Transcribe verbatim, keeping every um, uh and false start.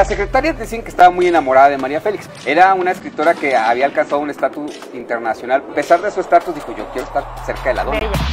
la secretaria decían que estaba muy enamorada de María Félix. Era una escritora que había alcanzado un estatus internacional. A pesar de su estatus, dijo, yo quiero estar cerca de la dona.